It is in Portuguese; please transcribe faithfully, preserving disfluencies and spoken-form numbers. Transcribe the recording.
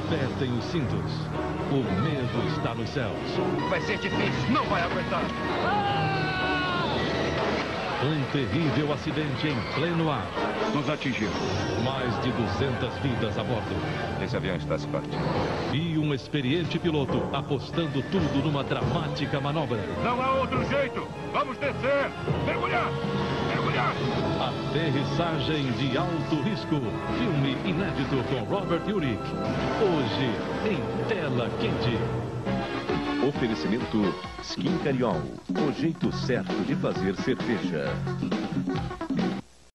Apertem os cintos. O medo está nos céus. Vai ser difícil, não vai aguentar. Um terrível acidente em pleno ar. Nos atingiu. Mais de duzentas vidas a bordo. Esse avião está se partindo. E um experiente piloto apostando tudo numa dramática manobra. Não há outro jeito. Vamos descer. Mergulhar. Mergulhar. Aterrissagem de alto risco. Filme inédito com Robert Urich. Hoje, em tela quente. Oferecimento Skin Cariol, o jeito certo de fazer cerveja.